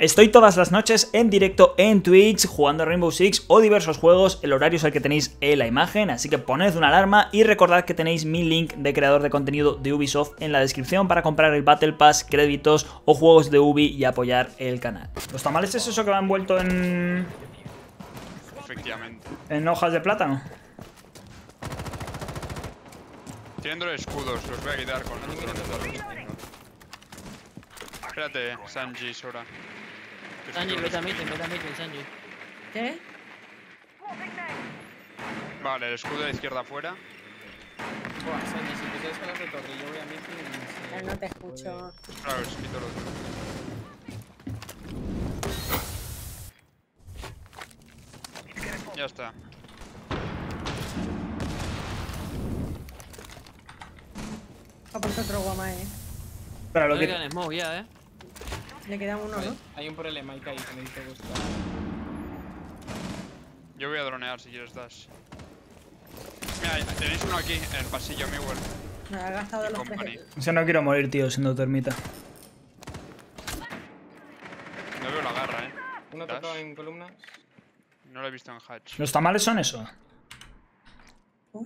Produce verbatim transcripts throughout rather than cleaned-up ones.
Estoy todas las noches en directo en Twitch jugando a Rainbow Six o diversos juegos, el horario es el que tenéis en la imagen, así que poned una alarma y recordad que tenéis mi link de creador de contenido de Ubisoft en la descripción para comprar el Battle Pass, créditos o juegos de Ubi y apoyar el canal. ¿Los tamales es eso que va envuelto en... Efectivamente. en hojas de plátano? Tienen los escudos, los voy a quitar con los drones de los... Espérate, Sanji, Sora. Sanji, vete a meeting, vete a meeting, Sanji. ¿Qué? Vale, el escudo de la izquierda afuera. Buah, Sanji, si te quedas con las de torre y yo voy a meeting... Ya no te escucho. Claro, os quito los dos. Ya está. Ha puesto otro guama, eh. Pero No lo le que... quedan smoke ya, eh. Le queda uno, Vale, ¿no? hay un problema, Ikai, que me dice gusta. Yo voy a dronear si quieres dash. Mira, tenéis uno aquí, en el pasillo, Miguel. Me ha gastado los Company. tres. O sea, no quiero morir, tío, siendo termita. No veo la garra, eh. Uno Dash. tocado en columnas. No lo he visto en hatch. ¿Los tamales son eso? Uy.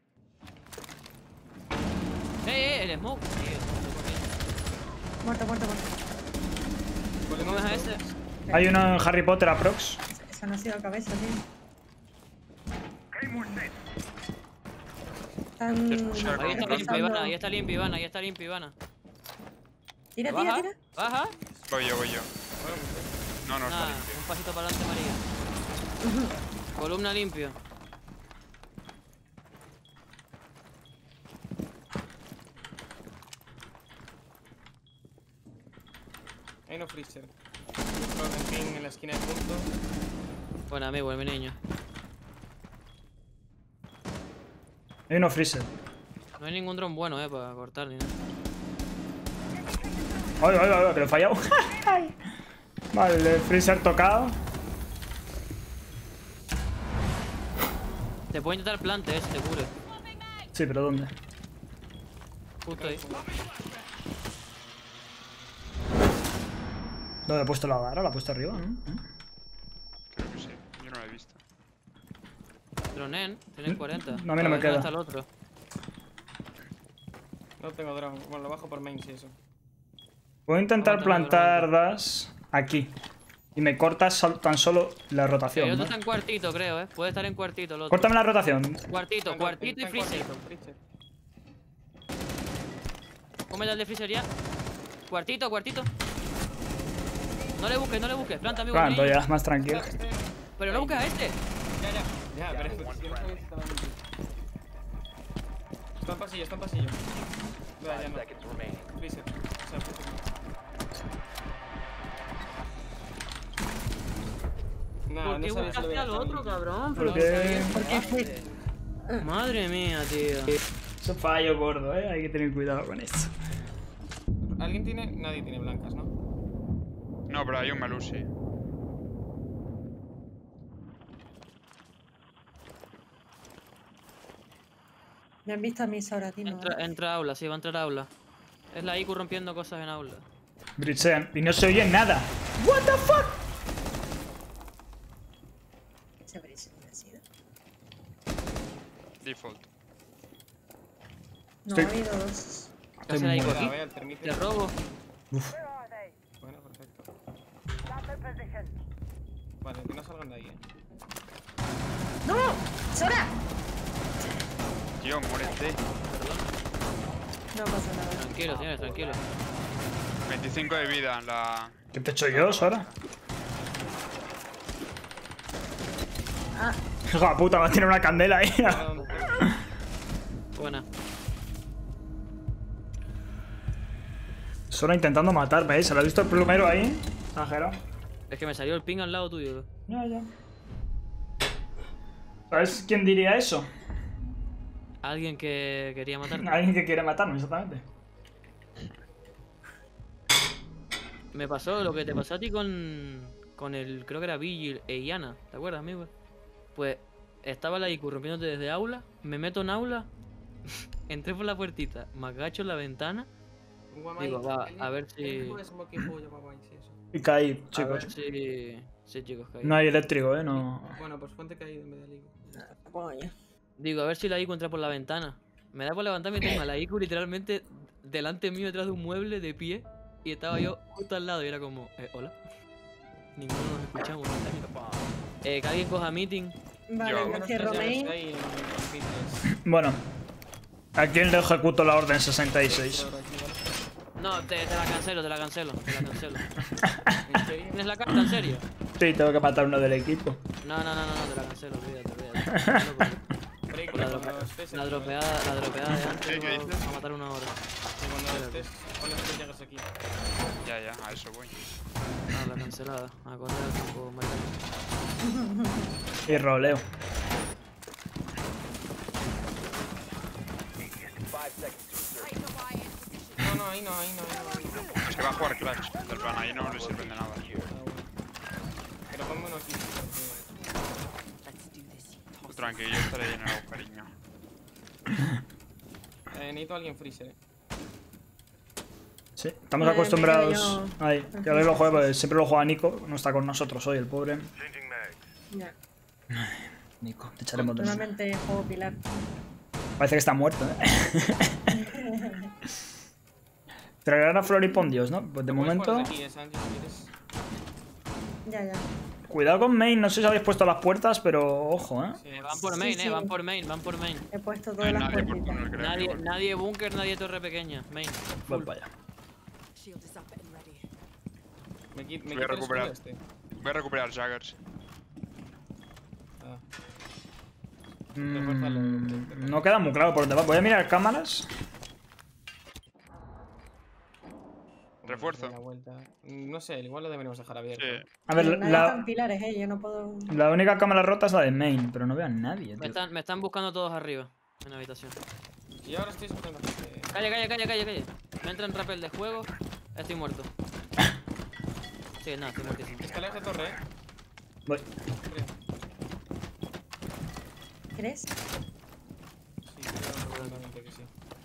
Eh, eh, el smoke. Tío, Muerto, muerto, muerto. ¿cómo ves a ese? Hay uno en Harry Potter aprox. Eso no ha sido cabeza, tío. Están... Escuchar Ahí está con- limpio, Ivana, ahí está limpio, Ivana, ahí está limpio, Ivana. Tira, tira, Baja, tira. baja. Voy yo, voy yo. No, no está Nada, limpio. un pasito para adelante, María. Columna limpio. Hay uno freezer. Otro en ping en la esquina de punto. Buena, amigo, mi niño. Hay uno freezer. No hay ningún dron bueno, eh, para cortar ni nada. Ay, ay, ay, que lo he fallado. Vale, el freezer tocado. Te puedo intentar plante, eh, si te cure. Sí, pero ¿dónde? Justo ahí. ¿Dónde he puesto la vara? ¿La he puesto arriba? ¿No? Creo que sí. Yo no lo he visto. Dronen, tienes cuarenta. No, a mí no me ver, ¿dónde queda. está el otro? No tengo drone. Bueno, lo bajo por main si eso. Voy a intentar Aguántame, plantar das aquí. Y me cortas sol- tan solo la El rotación, otro ¿no? está en cuartito, creo, eh. Puede estar en cuartito el otro. Córtame la rotación. Cuartito, Está en cuartito y está en freezer. cuartito, freezer. Cómete el de freezer ya. Cuartito, cuartito. No le busques, no le busques. Planta, amigo. Planto niño. ya, más tranquilo. Este- Pero no busques a este. Ya, ya. Ya, pero es que no sabía si estaba en limpio. Está en pasillo, está en pasillo. Ya, ya no. Freezer. O sea, freezer. Nah, ¿Por qué no sabía si lo buscaste veía al otro, limpio. cabrón? ¿Por Pero qué? ¿por qué fue? Madre mía, tío. Eso es fallo gordo, ¿eh? Hay que tener cuidado con esto. ¿Alguien tiene? Nadie tiene blancas, ¿no? No, pero hay un Melusi. Me han visto a mí ahora, tío. Entra, entra a aula, sí, va a entrar a aula. Es la I Q rompiendo cosas en aula. Britsean. Y no se oye nada. What the fuck? Ese brisa ha sido. Default. No, Estoy- ha habido dos. ¿Qué hace la I Q Cuidado, aquí? eh, el termite. Te robo. Bueno, perfecto. Vale, que no salgan de ahí, eh. ¡No! ¡Sora! Tío, muérete. No pasa nada. Tranquilo, señores, tranquilo. veinticinco de vida en la... ¿Qué te he hecho yo, Sora? Ah, Hijo de puta, va a tener una candela ahí. Mira dónde está. Buena. Sora intentando matarme, ¿eh? ¿Se lo ha visto el plumero ahí? Exagerado. Es que me salió el ping al lado tuyo. Ya, ya. ¿Sabes quién diría eso? Alguien que quería matarte. Alguien que quiere matarme, exactamente. Me pasó lo que te pasó a ti con. Con el. Creo que era Vigil e Iana. ¿Te acuerdas, amigo? Pues estaba la I Q rompiéndote desde aula. Me meto en aula. Entré por la puertita. Me agacho en la ventana. Un guamai. Digo, va, a ver si- El juego de Smokey Boy, guamai, sí, eso. Y caí, A ver chicos. si... Sí, chicos, caí. No hay eléctrico, eh, no. Bueno, pues ponte caído en vez de Ligo. Coño. Digo, a ver si la I Q entra por la ventana. Me da por levantarme y tengo a la I Q literalmente delante mío, detrás de un mueble, de pie. Y estaba yo justo al lado y era como, eh, hola. Ninguno nos escuchamos. Eh, que alguien coja meeting. Vale, Yo. me cierro main. Ahí en fitness. Bueno. ¿A quién le ejecuto la orden sesenta y seis? No, te, te la cancelo, te la cancelo, te la cancelo. ¿En serio? ¿Tienes la carta en serio? Sí, tengo que matar uno del equipo. No, no, no, no, no, te la cancelo, olvídate, olvídate. Break, La, cuando drope- estés la aquí, dropeada, la dropeada de ¿Qué antes dices? va a matar una hora. Cuando estés, ponle tres llagas aquí. Ya, ya, a eso voy. Ah, la cancelada. A correr al campo, marica. Y roleo. No, no, ahí no, ahí no, ahí no. Es que va a jugar Clutch. En plan, ahí no le sirven de nada. Ah, bueno. Pero ponme uno aquí. porque- Tranquilo, yo estaré en el agujeriño. Eh, necesito a alguien freezer, eh. Sí, estamos Eh, acostumbrados. me quedo Ahí, que hoy lo juego, pues, siempre lo juega Nico. No está con nosotros hoy, el pobre. Ya. Nico, te echaremos de menos. Solamente juego pilar. Parece que está muerto, ¿eh? Traerán a Floripondios, ¿no? Pues de Puedes momento. jugar aquí, eh, Santi, si quieres. Ya, ya. Cuidado con main, no sé si habéis puesto las puertas, pero ojo, ¿eh? Sí, Eh, van por Sí, main, sí. eh, van por main, van por main. He puesto No hay todas las nadie por puertitas. túnel, creo. Nadie, igual. nadie búnker, nadie torre pequeña. Main. Voy para allá. Me, qui- me Voy a quito el recuperar. escudo este. Voy a recuperar Jaggers. Ah. Mm, no queda muy claro por dónde va. Voy a mirar cámaras. Refuerzo. La vuelta. No sé, igual lo deberíamos dejar abierto. Sí. A ver, Nadie la, están pilares, eh. Yo no puedo. la única cámara rota es la de main, pero no veo a nadie, Me tío. están, me están buscando todos arriba, en la habitación. Y ahora estoy soltando gente. Calla, calla, calla, calla, calla. Me entra en rappel de juego, estoy muerto. Sí, no, estoy muertísimo. Escaleras de torre, eh. Voy. Creo. ¿Crees? Sí, creo absolutamente que sí.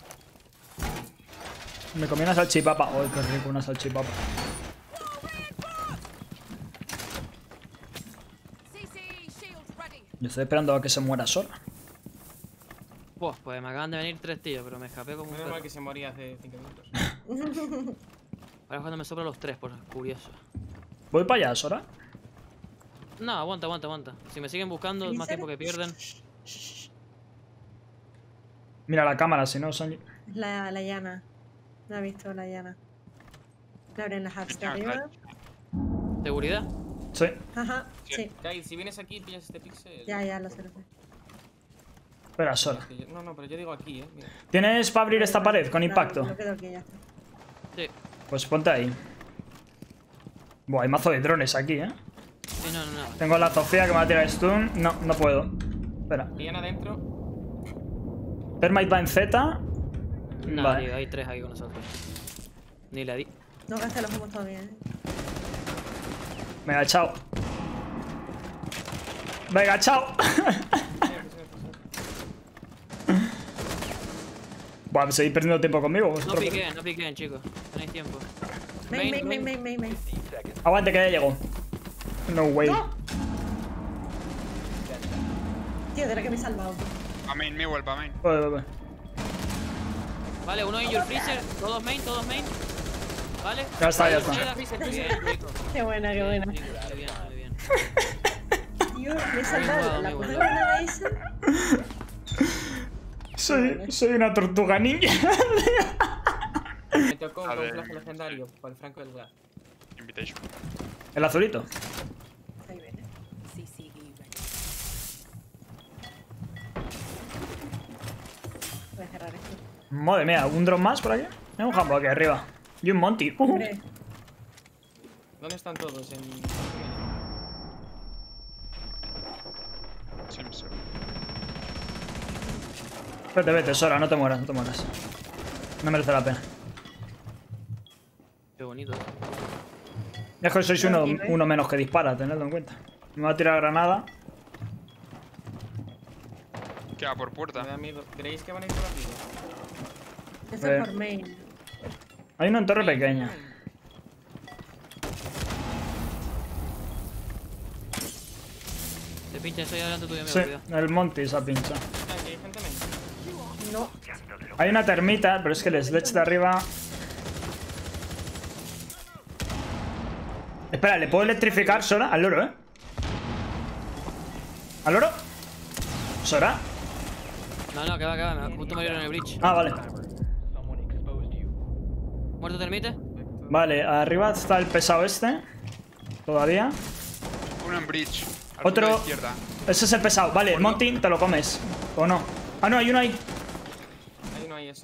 Me comí una salchipapa. ¡Ay, qué rico, una salchipapa! Yo estoy esperando a que se muera Sora. Buah, pues me acaban de venir tres tíos, pero me escapé como un Menos perro. mal que se moría hace cinco minutos. Ahora es cuando me sobran los tres, por curioso. ¿Voy para allá, Sora? No, aguanta, aguanta, aguanta. Si me siguen buscando, es más ¿Freezer? tiempo que pierden. Mira la cámara, si no, Sanji. La, la llana. No ha visto la llana. Le abren las apps de Ah, arriba. claro. ¿Seguridad? Sí. Ajá, Sí. sí. Kai, si vienes aquí, pillas este pixel. Ya, ya, lo sé, lo sé. Espera, Sora. Que yo- No, no, pero yo digo aquí, eh. Mira. ¿Tienes para abrir esta pared con Nada, impacto? Lo quedo aquí, ya está. Sí. Pues ponte ahí. Buah, hay mazo de drones aquí, ¿eh? Sí, no, no, no. Tengo la Zofia que me va a tirar stun. No, no puedo. Espera. Pillan adentro. Termite va en Z. No, Vale. tío, hay tres aquí con nosotros. Ni la di. No gasté los humos todavía, eh. Venga, chao. Venga, chao. Buah, me seguís perdiendo tiempo conmigo No vosotros. piquen, no piquen, chicos. Tenéis tiempo. Main, main, main, main, main, main. Aguante que ya llegó. No way. Tío, de la que me he salvado. A main, me vuelvo a main. Voy, voy, voy. Vale, uno in your freezer. Todos main, todos main. Vale. Ya está, ya está. Muy bien, chicos. Qué buena, qué buena. Muy bien, muy bien, muy bien. Tío, me he salvado. La muy puta bueno. granada esa. Soy, soy una tortuga ninja. Me tocó un A ver. camuflaje legendario para el Franco del Gas. Invitation. El azulito. Ahí viene. Voy a cerrar esto. Madre mía, ¿un drone más por aquí? Hay un jambo aquí arriba. Y un Monty. Uh. Hombre, ¿Dónde están todos? En... Sí, me sé. Vete, vete, Sora, no te mueras, no te mueras. No merece la pena. Qué bonito. Es que sois uno, uno menos que dispara, tenedlo en cuenta. Me va a tirar granada. Queda por Me puerta. da miedo. ¿Creéis que van a ir por aquí? eso Eh. es por main. Hay uno en torre pequeña. Te pincha, estoy adelante tuyo, amigo, Sí, cuidado. el Monty se ha pinchado. Aquí hay gente menos. No. Hay una termita, pero es que el Sledge de arriba... Espera, ¿le puedo electrificar, Sora? Al loro, ¿eh? ¿Al loro? ¿Sora? No, no, que va, que va. me- Justo me dieron en el bridge. Ah, vale. ¿Muerto termite? Vale, arriba está el pesado este. Todavía. Uno en bridge. Al Otro- fondo a la izquierda. Ese es el pesado. Vale, el Monty te lo comes. ¿O no? Ah, no, hay uno ahí. Ahí no hay eso.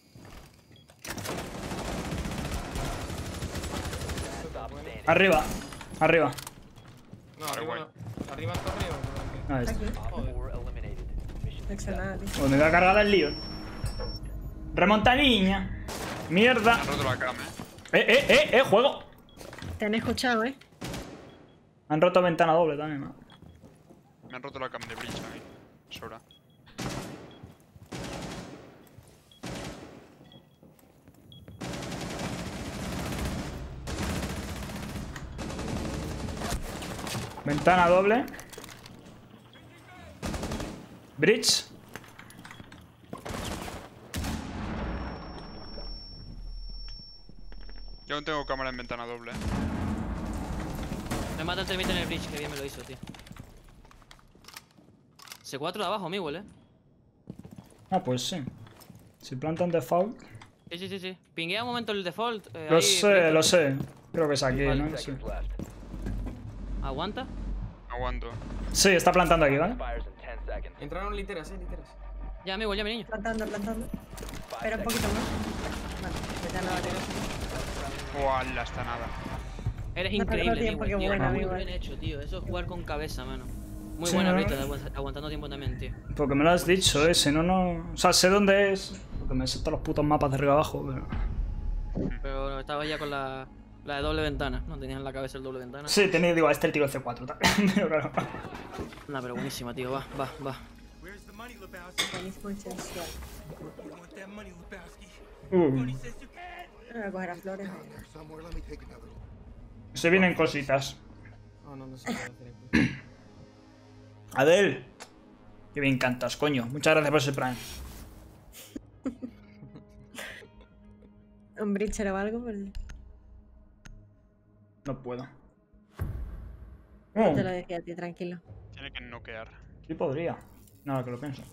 Arriba. Arriba. No, arriba no. Arriba en torre o no. Ahí está. Aquí. Joder. No he hecho nada, tío. Pues me voy a cargar el lío. Remontadinha. Mierda. Me han roto la cama, eh. Eh, eh, eh, eh, juego. Te han escuchado, ¿eh? Han roto ventana doble también, ¿no? Me han roto la cama de bridge ahí. Sora. Ventana doble. Bridge. Yo aún tengo cámara en ventana doble. eh. Me mata el termite en el bridge, que bien me lo hizo, tío. C cuatro de abajo, amigo, ¿eh? Ah, pues sí. Si plantan default. Sí, sí, sí, sí. Pinguea un momento el default. eh, Lo ahí, sé, Proyecto. lo sé. Creo que es aquí, Vale. ¿no? Sí. ¿Aguanta? Aguanto. Sí, está plantando aquí, ¿vale? Entraron literas, eh, literas. Ya, amigo, ya, mi niño. Plantando, plantando. Espera un poquito más. Vale, vete a la batería. ¡Guau! Hasta nada. Eres No te increíble, tiempo, Newell, qué tío. bueno, Muy amigo, bien eh. hecho, tío. Eso es jugar con cabeza, mano. Muy Sí, buena ¿no? vista, de agu- aguantando tiempo también, tío. Porque me lo has dicho, ¿eh? Si no, no... O sea, sé dónde es. Porque me sé todos los putos mapas de arriba abajo, pero... Pero estaba ya con la, la de doble ventana. No tenías en la cabeza el doble ventana. Sí, tenía, digo, a este el tiro C cuatro también. Pero claro. Nah, pero buenísima, tío. Va, va, va. Where's the money, Lebowski? Buenísimo y sensual. You want that money, Lebowski? Uh, Money says you can. Voy a coger las flores. se vienen cositas. Oh, no, no sé qué hacer aquí. Adel. Que bien cantas, coño. Muchas gracias por ese prime. Un bridge o algo, pero No puedo. no Oh, te lo decía a ti, tranquilo. Tiene que noquear. sí podría. Nada, que lo pienso.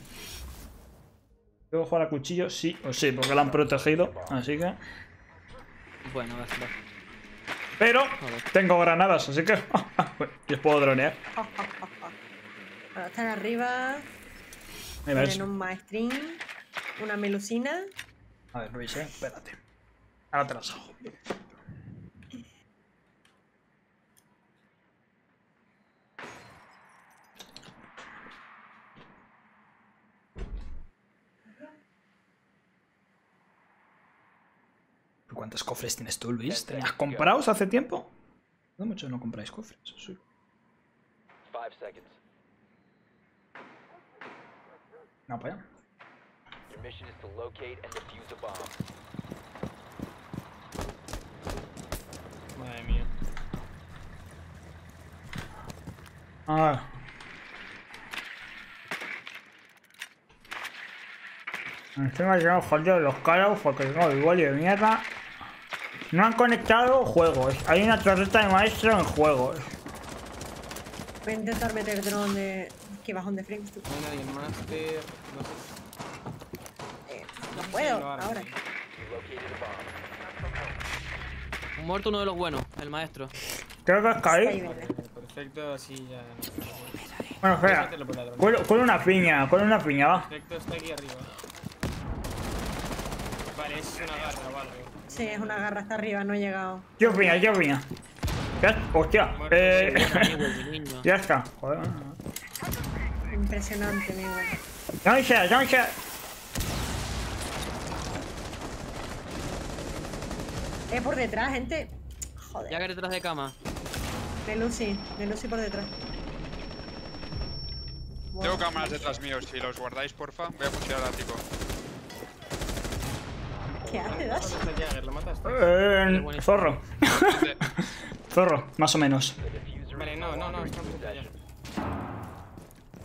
¿Puedo jugar a cuchillo? Sí o sí, porque lo han protegido. Así que... Bueno, va, va. Pero tengo granadas, así que... les puedo dronear. Bueno, están arriba. Ahí va Tienen eso. un maestrín. Una melusina. A ver, Luis, eh. Espérate. Ahora te las hago. ¿Cuántos cofres tienes tú, Luis? ¿Tenías comprados hace tiempo? No mucho no compráis cofres. Sí. No, para allá. Madre mía. Ah. Encima ya jodido los caros porque no, igual de mierda. No han conectado juegos. Hay una torreta de maestro en juegos. Voy a intentar meter dron de. Que bajón de frames tú. No hay nadie en Master. No sé. Eh, no puedo, lo hará. ahora. Un muerto, uno de los buenos, el maestro. Creo que has Ahí caído. viene. Perfecto, así ya. Bueno, espera. Mételo por la dron. Cuelo, cuelo una piña, cuelo una piña, va. Perfecto, está aquí arriba. Vale, es una garra o algo. Sí, es una garra hasta arriba, no he llegado. Yo piña, yo piña. Ya, hostia. Muerto, Eh, Amigo, mi niño. ya está. Joder. Impresionante, amigo. Don't share, don't share. Eh, por detrás, gente. Joder. Ya que detrás de cama. De Lucy, de Lucy por detrás. Tengo cámaras detrás míos. Si los guardáis, porfa. Voy a pushar al ático. ¿Qué hace, Dash? ¿Dónde está Jagger? ¿Lo mataste? Eh, zorro. ¿Dónde? Zorro, más o menos. Vale, no, no, no, está en puta Jagger.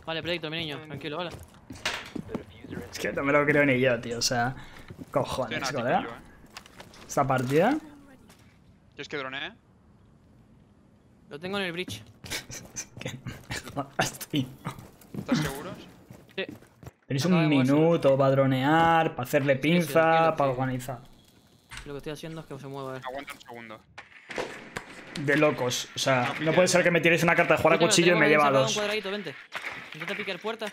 Vale, Predictor, mi niño, tranquilo, vale. Es que no me lo creo ni yo, tío. O sea, Estoy en cojones, ático colega. yo, eh. Esta partida. ¿Quieres que dronee? Lo tengo en el bridge. Que no me jodas, tío. ¿Estás seguros? Sí. Tenéis Acaba un de moverse. minuto para dronear, para hacerle sí, pinza, tranquilo, para sí. organizar. Lo que estoy haciendo es que se mueva. eh. Aguanta un segundo. De locos. O sea, No no piques. puede ser que me tiréis una carta de jugar a Escúchame, cuchillo y tengo me lleva a encerrado dos. Un cuadradito, vente. Intenta picar puerta.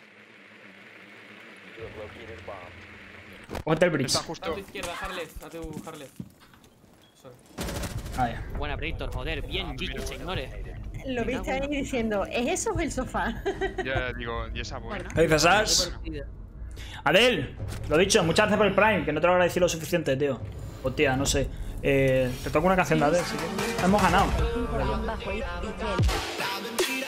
Ponte el bridge. Está A justo. tu izquierda, Harleth. A tu Harleth. Sorry. Ahí. Buena, Predictor, joder. Bien, G G, señores. Lo viste ahí diciendo, ¿es eso o el sofá? Ya digo, ¿y esa buena? ¿Qué dices, Ash? Adel, lo dicho, muchas gracias por el Prime, que no te lo agradecí lo suficiente, tío. O tía, no sé. Eh, te toco una canción de Adel, así que hemos ganado. Bajo y- y